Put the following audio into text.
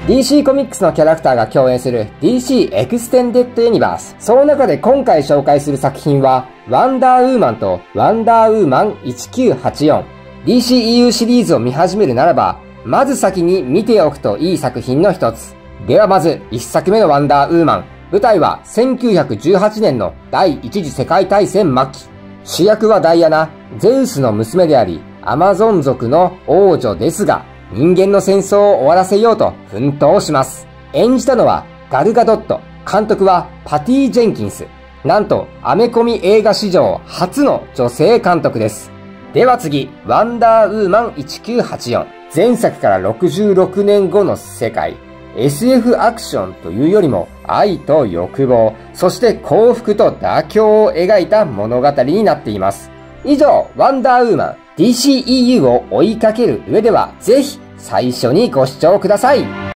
DC コミックスのキャラクターが共演する DC エクステンデッドユニバース。その中で今回紹介する作品は、ワンダーウーマンとワンダーウーマン1984。DCEU シリーズを見始めるならば、まず先に見ておくといい作品の一つ。ではまず、1作目のワンダーウーマン。舞台は1918年の第一次世界大戦末期。主役はダイアナ、ゼウスの娘であり、アマゾン族の王女ですが、人間の戦争を終わらせようと奮闘します。演じたのはガルガドット。監督はパティ・ジェンキンス。なんと、アメコミ映画史上初の女性監督です。では次、ワンダーウーマン1984。前作から66年後の世界。SF アクションというよりも愛と欲望、そして幸福と妥協を描いた物語になっています。以上、ワンダーウーマン DCEU を追いかける上ではぜひ最初にご視聴ください。